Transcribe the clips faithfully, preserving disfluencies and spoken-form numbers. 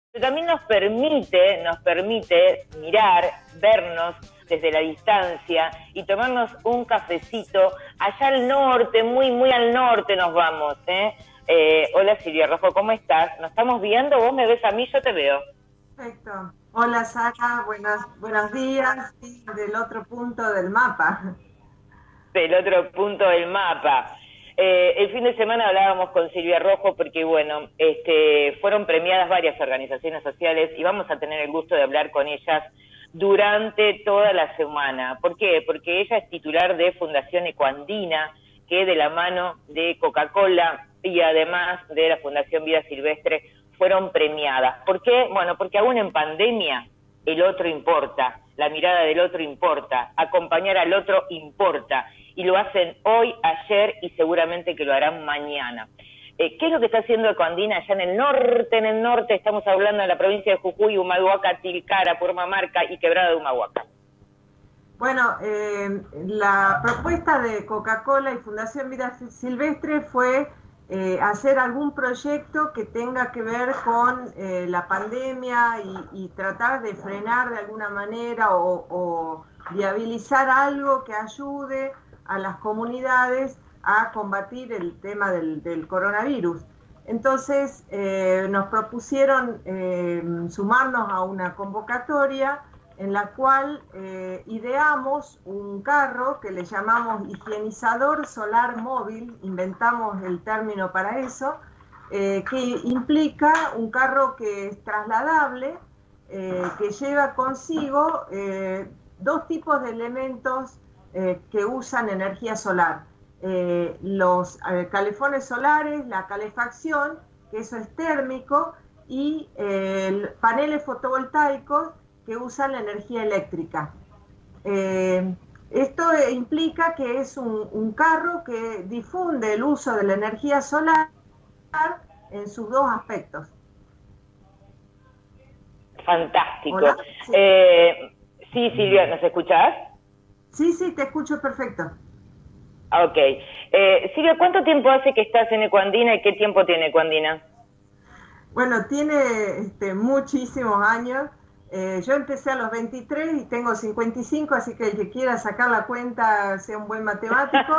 pero también nos permite, nos permite mirar, vernos desde la distancia y tomarnos un cafecito allá al norte, muy, muy al norte nos vamos, ¿eh? Eh, hola Silvia Rojo, ¿cómo estás? ¿Nos estamos viendo? ¿Vos me ves a mí? Yo te veo. Perfecto. Hola Sara, buenos, buenos días, sí, del otro punto del mapa. Del otro punto del mapa. Eh, el fin de semana hablábamos con Silvia Rojo porque, bueno, este, fueron premiadas varias organizaciones sociales y vamos a tener el gusto de hablar con ellas durante toda la semana. ¿Por qué? Porque ella es titular de Fundación Ecoandina, que de la mano de Coca-Cola y además de la Fundación Vida Silvestre fueron premiadas. ¿Por qué? Bueno, porque aún en pandemia el otro importa, la mirada del otro importa, acompañar al otro importa, y lo hacen hoy, ayer y seguramente que lo harán mañana. Eh, ¿Qué es lo que está haciendo Ecoandina allá en el norte? En el norte estamos hablando de la provincia de Jujuy, Humahuaca, Tilcara, Purmamarca y Quebrada de Humahuaca. Bueno, eh, la propuesta de Coca-Cola y Fundación Vida Silvestre fue eh, hacer algún proyecto que tenga que ver con eh, la pandemia y, y tratar de frenar de alguna manera o, o viabilizar algo que ayude a las comunidades a combatir el tema del, del coronavirus. Entonces eh, nos propusieron eh, sumarnos a una convocatoria en la cual eh, ideamos un carro que le llamamos higienizador solar móvil, inventamos el término para eso, eh, que implica un carro que es trasladable, eh, que lleva consigo eh, dos tipos de elementos eh, que usan energía solar. Eh, los eh, calefones solares, la calefacción, que eso es térmico, y eh, paneles fotovoltaicos que usan la energía eléctrica. Eh, esto implica que es un, un carro que difunde el uso de la energía solar en sus dos aspectos. Fantástico. ¿Hola? Sí. Eh, sí, Silvia, ¿nos escuchás? Sí, sí, te escucho perfecto. Ok. Eh, Silvia, ¿cuánto tiempo hace que estás en Ecoandina y qué tiempo tiene Ecoandina? Bueno, tiene este, muchísimos años. Eh, yo empecé a los veintitrés y tengo cincuenta y cinco, así que el que quiera sacar la cuenta sea un buen matemático.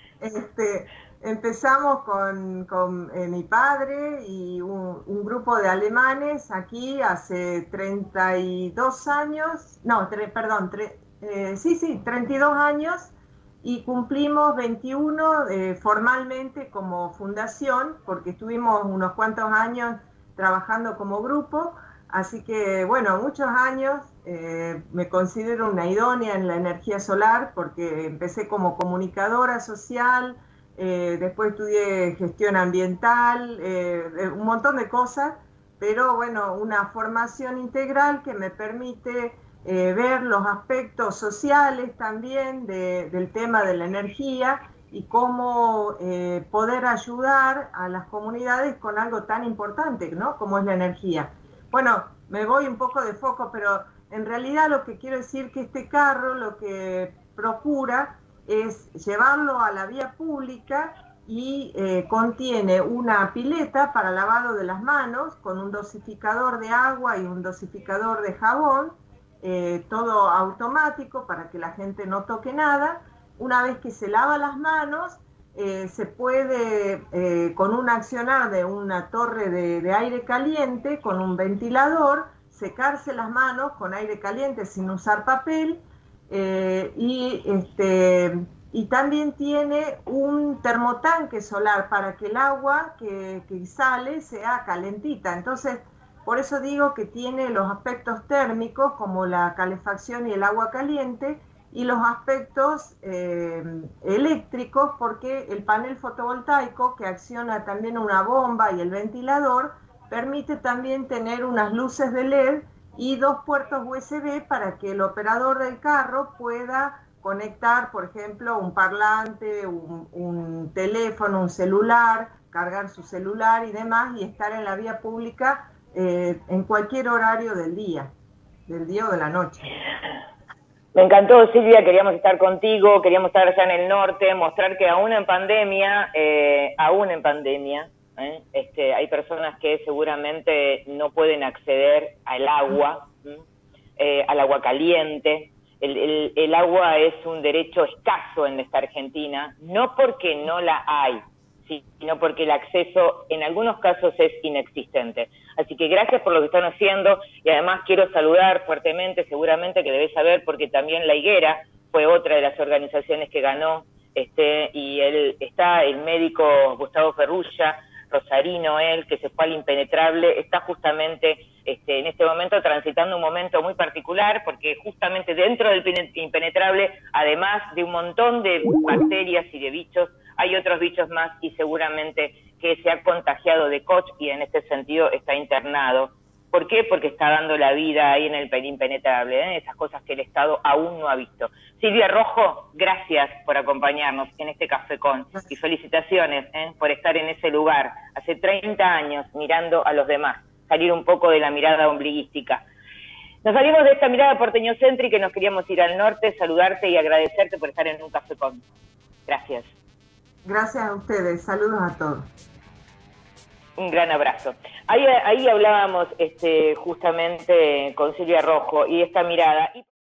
Este, empezamos con, con eh, mi padre y un, un grupo de alemanes aquí hace treinta y dos años, no, tre, perdón, tre, eh, sí, sí, treinta y dos años, y cumplimos veintiuno eh, formalmente como fundación, porque estuvimos unos cuantos años trabajando como grupo. Así que, bueno, muchos años, eh, me considero una idónea en la energía solar porque empecé como comunicadora social, eh, después estudié gestión ambiental, eh, un montón de cosas, pero bueno, una formación integral que me permite eh, ver los aspectos sociales también de, del tema de la energía y cómo eh, poder ayudar a las comunidades con algo tan importante, ¿no?, como es la energía. Bueno, me voy un poco de foco, pero en realidad lo que quiero decir que este carro lo que procura es llevarlo a la vía pública y eh, contiene una pileta para lavado de las manos con un dosificador de agua y un dosificador de jabón, eh, todo automático para que la gente no toque nada. Una vez que se lava las manos, Eh, se puede, eh, con un accionar de una torre de, de aire caliente, con un ventilador, secarse las manos con aire caliente sin usar papel, eh, y, este, y también tiene un termotanque solar para que el agua que, que sale sea calentita. Entonces, por eso digo que tiene los aspectos térmicos como la calefacción y el agua caliente, y los aspectos eh, eléctricos, porque el panel fotovoltaico, que acciona también una bomba, y el ventilador permite también tener unas luces de L E D y dos puertos U S B para que el operador del carro pueda conectar, por ejemplo, un parlante, un, un teléfono, un celular, cargar su celular y demás, y estar en la vía pública eh, en cualquier horario del día, del día o de la noche. Me encantó, Silvia, queríamos estar contigo, queríamos estar allá en el norte, mostrar que aún en pandemia, eh, aún en pandemia, ¿eh? Este, hay personas que seguramente no pueden acceder al agua, eh, al agua caliente. El, el, el agua es un derecho escaso en esta Argentina, no porque no la hay, sino porque el acceso en algunos casos es inexistente. Así que gracias por lo que están haciendo, y además quiero saludar fuertemente, seguramente que debés saber, porque también La Higuera fue otra de las organizaciones que ganó, este, y él está el médico Gustavo Ferrulla, rosarino él, que se fue al Impenetrable, está justamente este, en este momento transitando un momento muy particular, porque justamente dentro del Impenetrable, además de un montón de bacterias y de bichos, hay otros bichos más, y seguramente que se ha contagiado de Koch y en este sentido está internado. ¿Por qué? Porque está dando la vida ahí en el Impenetrable, ¿eh? Esas cosas que el Estado aún no ha visto. Silvia Rojo, gracias por acompañarnos en este Cafecón y felicitaciones ¿eh? por estar en ese lugar, hace treinta años mirando a los demás, salir un poco de la mirada ombliguística. Nos salimos de esta mirada porteñocéntrica y nos queríamos ir al norte, saludarte y agradecerte por estar en un Cafecón. Gracias. Gracias a ustedes, saludos a todos. Un gran abrazo. Ahí, ahí hablábamos este, justamente con Silvia Rojo y esta mirada.